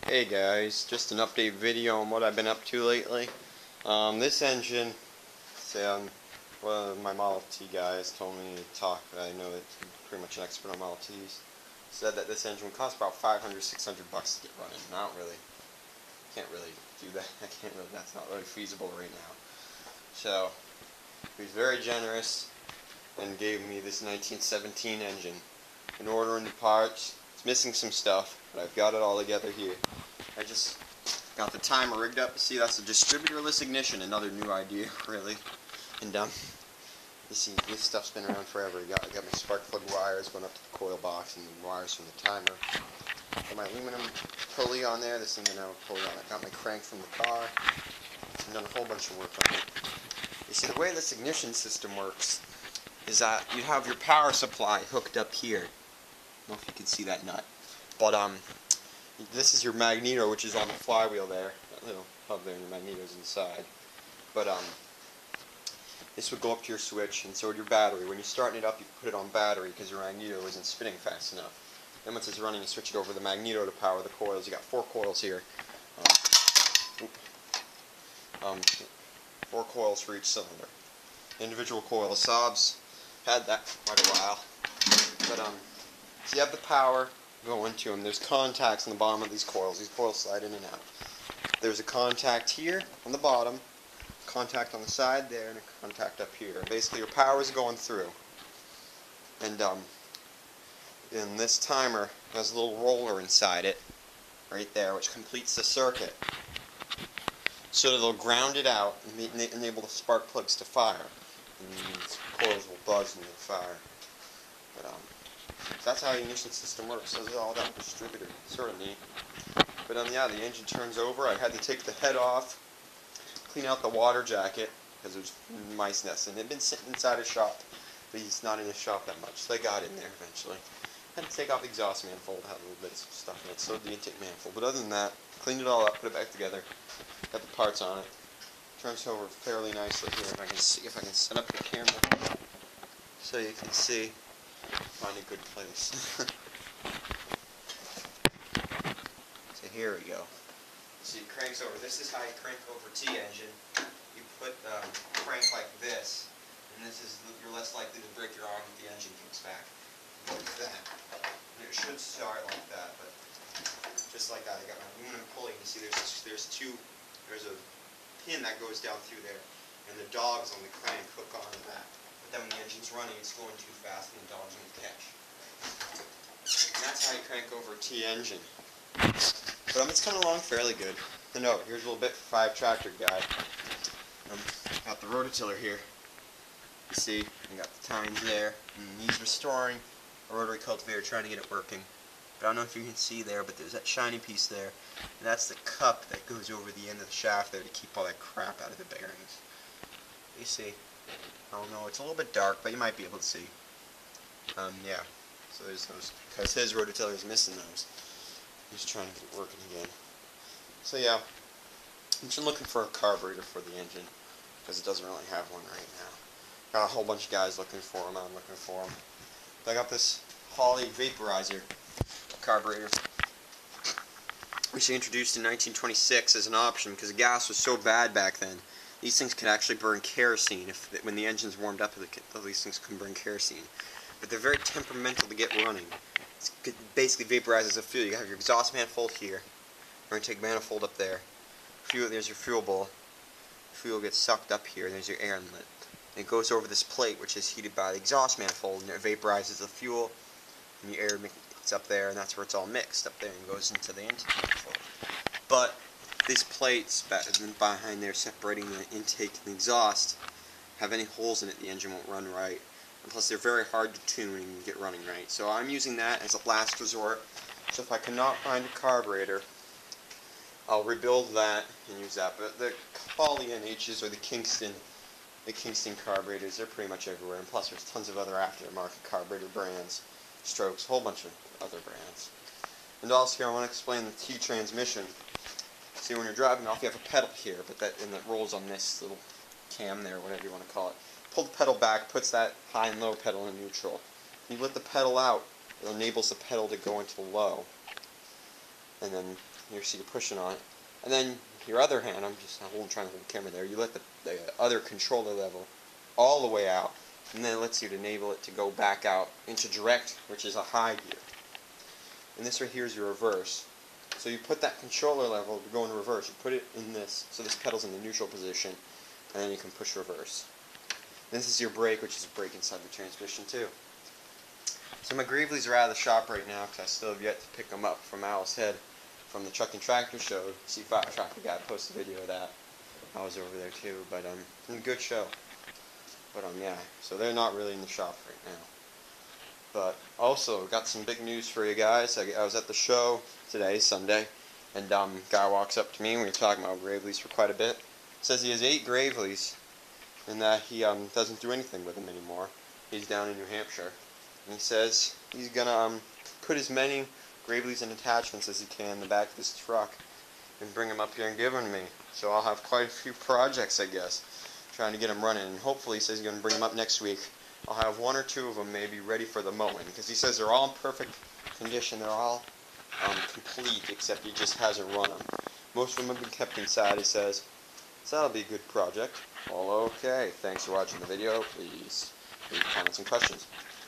Hey guys, just an update video on what I've been up to lately. This engine, one of my Model T guys told me to talk, I know that I'm pretty much an expert on Model Ts, said that this engine would cost about $500, $600 to get running. And I can't really do that. That's not really feasible right now. So, he was very generous and gave me this 1917 engine. Been ordering the parts. It's missing some stuff, but I've got it all together here. I just got the timer rigged up. See, that's a distributorless ignition. Another new idea, really. And you see, this stuff's been around forever. I got my spark plug wires going up to the coil box and the wires from the timer. Got my aluminum pulley on there. This thing can have a pulley on it. Got my crank from the car. I've done a whole bunch of work on it. You see, the way this ignition system works is that you have your power supply hooked up here. I don't know if you can see that nut, but this is your magneto, which is on the flywheel there. That little hub there, and your magneto's inside. But this would go up to your switch, and so would your battery. When you're starting it up, you put it on battery because your magneto isn't spinning fast enough. Then once it's running, you switch it over to the magneto to power the coils. You got 4 coils here. 4 coils for each cylinder. Individual coil. Saab's had that for quite a while. But so you have the power going to them. There's contacts on the bottom of these coils. These coils slide in and out. There's a contact here on the bottom, contact on the side there, and a contact up here. Basically, your power is going through. And this timer has a little roller inside it, right there, which completes the circuit. So it'll ground it out and enable the spark plugs to fire. And these coils will buzz and they'll fire. But that's how the ignition system works. This is all that distributor. Sort of neat. But yeah, the engine turns over. I had to take the head off, clean out the water jacket because there's mice nests, and it had been sitting inside a shop. But he's not in his shop that much, so they got in there eventually. Had to take off the exhaust manifold, had a little bit of stuff in it, so did the intake manifold. But other than that, cleaned it all up, put it back together, got the parts on it. Turns over fairly nicely here. If I can see, if I can set up the camera so you can see. Find a good place. So here we go. See, it cranks over. This is how you crank over T engine. You put crank like this, and you're less likely to break your arm if the engine kicks back. Like that. And it should start like that, but just like that. I got my aluminum pulley. You see, there's a pin that goes down through there, and the dogs on the crank hook onto that. But then when the engine's running, it's going too fast, and the dogs won't catch. And that's how you crank over a T engine. But it's coming along fairly good. And here's a little bit for 5 tractor guy. Got the rototiller here. You see, I got the tines there, and he's restoring a rotary cultivator, trying to get it working. But I don't know if you can see there, but there's that shiny piece there, and that's the cup that goes over the end of the shaft there to keep all that crap out of the bearings. You see, I don't know, it's a little bit dark, but you might be able to see. Yeah, so there's those, because his rototiller is missing those. He's trying to get it working again. So yeah, I'm just looking for a carburetor for the engine, because it doesn't really have one right now. Got a whole bunch of guys looking for them, I'm looking for them. But I got this Holley vaporizer carburetor, which they introduced in 1926 as an option because the gas was so bad back then. These things could actually burn kerosene when the engine's warmed up. These things can burn kerosene, but they're very temperamental to get running. It basically vaporizes the fuel. You have your exhaust manifold here, your intake manifold up there. There's your fuel bowl. Fuel gets sucked up here. And there's your air inlet. And it goes over this plate, which is heated by the exhaust manifold, and it vaporizes the fuel, and the air gets up there, and that's where it's all mixed up there and goes into the intake manifold. But these plates behind there separating the intake and the exhaust have any holes in it, the engine won't run right. And plus they're very hard to tune and get running right. So I'm using that as a last resort. So if I cannot find a carburetor, I'll rebuild that and use that. But the Holley NHs or the Kingston carburetors, they're pretty much everywhere. And plus there's tons of other aftermarket carburetor brands, Strokes, a whole bunch of other brands. And also here I want to explain the T transmission. See, when you're driving off, you have a pedal here, but that rolls on this little cam there, whatever you want to call it. Pull the pedal back, puts that high and low pedal in neutral. When you let the pedal out, it enables the pedal to go into low. and then you see you're pushing on it. And then your other hand, I'm just trying to hold the camera there, you let the other controller level all the way out, and then it lets you enable it to go back out into direct, which is a high gear. And this right here is your reverse. So you put that controller level to go in reverse, you put it in this, so this pedal's in the neutral position, and then you can push reverse. And this is your brake, which is a brake inside the transmission too. So my Graveleys are out of the shop right now because I still have yet to pick them up from Owl's Head from the Truck and Tractor show. C5 Tractor guy posted a video of that. I was over there too, but it was a good show. But yeah, so they're not really in the shop right now. But also got some big news for you guys. I was at the show today, Sunday, and guy walks up to me and we were talking about Graveleys for quite a bit. Says he has 8 Graveleys and that he doesn't do anything with them anymore. He's down in New Hampshire. And he says he's gonna put as many Graveleys and attachments as he can in the back of his truck and bring them up here and give them to me. So I'll have quite a few projects, I guess, trying to get them running. And hopefully, he says he's gonna bring them up next week. I'll have 1 or 2 of them maybe ready for the mowing because he says they're all in perfect condition. They're all complete, except he just hasn't run them. Most of them have been kept inside, he says. So that'll be a good project. Well, okay. Thanks for watching the video. Please leave comments and questions.